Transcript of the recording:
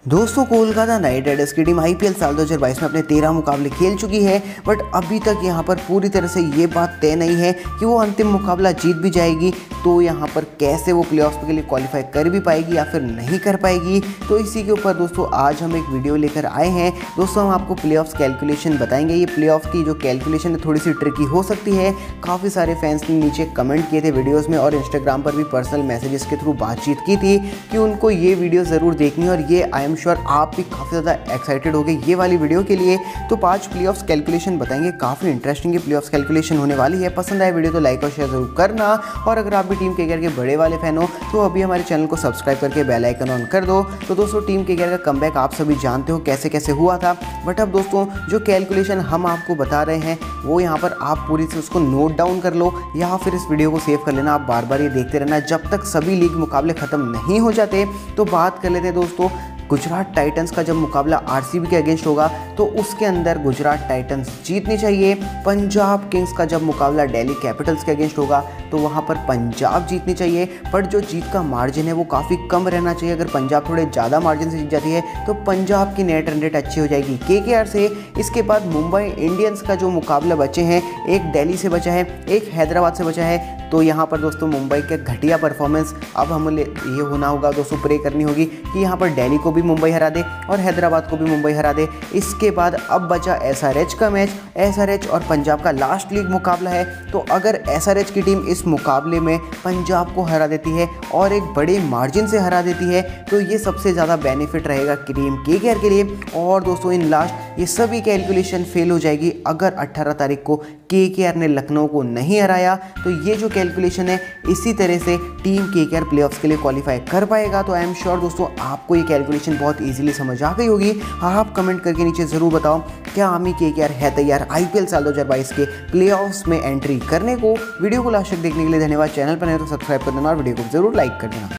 दोस्तों Kolkata Knight Riders की team IPL साल 2022 में अपने 13 मुकाबले खेल चुकी है, बट अभी तक यहां पर पूरी तरह से ये बात तय नहीं है कि वो अंतिम मुकाबला जीत भी जाएगी तो यहां पर कैसे वो प्लेऑफ्स के लिए क्वालिफाई कर भी पाएगी या फिर नहीं कर पाएगी। तो इसी के ऊपर दोस्तों आज हम एक वीडियो लेकर आए हैं। दोस्तों हम आपको प्लेऑफ्स कैलकुलेशन बताएंगे। ये प्लेऑफ्स की जो कैलकुलेशन है थोड़ी सी ट्रिकी हो सकती है। काफ़ी सारे फैंस ने नीचे कमेंट किए थे वीडियोज़ में और इंस्टाग्राम पर भी पर्सनल मैसेजेस के थ्रू बातचीत की थी कि उनको ये वीडियो ज़रूर देखनी है और ये आई एम श्योर आप भी काफ़ी ज़्यादा एक्साइटेड हो गए ये वाली वीडियो के लिए। तो 5 प्लेऑफ्स कैलकुलेशन बताएंगे, काफ़ी इंटरेस्टिंग प्लेऑफ्स कैलकुलेशन होने वाली है। पसंद आए वीडियो तो लाइक और शेयर जरूर करना, और अगर आप भी टीम केकेआर के बड़े वाले फैन हो तो अभी हमारे चैनल को सब्सक्राइब करके बेल आइकन ऑन कर दो। तो दोस्तों टीम केकेआर का कमबैक आप सभी जानते हो कैसे कैसे हुआ था, बट अब दोस्तों जो कैलकुलेशन हम आपको बता रहे हैं वो यहाँ पर आप पूरी से उसको नोट डाउन कर लो या फिर इस वीडियो को सेव कर लेना। आप बार बार ये देखते रहना जब तक सभी लीग मुकाबले ख़त्म नहीं हो जाते। तो बात कर लेते हैं दोस्तों, गुजरात टाइटंस का जब मुकाबला आरसीबी के अगेंस्ट होगा तो उसके अंदर गुजरात टाइटंस जीतनी चाहिए। पंजाब किंग्स का जब मुकाबला दिल्ली कैपिटल्स के अगेंस्ट होगा तो वहां पर पंजाब जीतनी चाहिए, बट जो जीत का मार्जिन है वो काफ़ी कम रहना चाहिए। अगर पंजाब थोड़े ज़्यादा मार्जिन से जीत जाती है तो पंजाब की नेट रन रेट अच्छी हो जाएगी केकेआर से। इसके बाद मुंबई इंडियंस का जो मुकाबला बचे हैं, एक दिल्ली से बचा है, एक हैदराबाद से बचा है। तो यहाँ पर दोस्तों मुंबई के घटिया परफॉर्मेंस, अब हमें ये होना होगा दोस्तों, प्रे करनी होगी कि यहाँ पर दिल्ली को भी मुंबई हरा दे और हैदराबाद को भी मुंबई हरा दे। इसके बाद अब बचा एसआरएच का मैच, एसआरएच और पंजाब का लास्ट लीग मुकाबला है। तो अगर एसआरएच की टीम इस मुकाबले में पंजाब को हरा देती है और एक बड़े मार्जिन से हरा देती है तो ये सबसे ज़्यादा बेनिफिट रहेगा टीम केकेआर के लिए। और दोस्तों इन लास्ट ये सभी कैलकुलेशन फेल हो जाएगी अगर 18 तारीख को केकेआर ने लखनऊ को नहीं हराया। तो ये जो कैलकुलेशन है इसी तरह से टीम केकेआर प्लेऑफ्स के लिए क्वालिफाई कर पाएगा। तो आई एम श्योर दोस्तों आपको ये कैलकुलेशन बहुत इजीली समझ आ गई होगी। आप कमेंट करके नीचे ज़रूर बताओ क्या आर्मी केकेआर है तैयार आईपीएल साल 2022 के प्लेऑफ्स में एंट्री करने को। वीडियो को लास्ट तक देखने के लिए धन्यवाद। चैनल पर नहीं तो सब्सक्राइब कर देना और वीडियो को जरूर लाइक कर देना।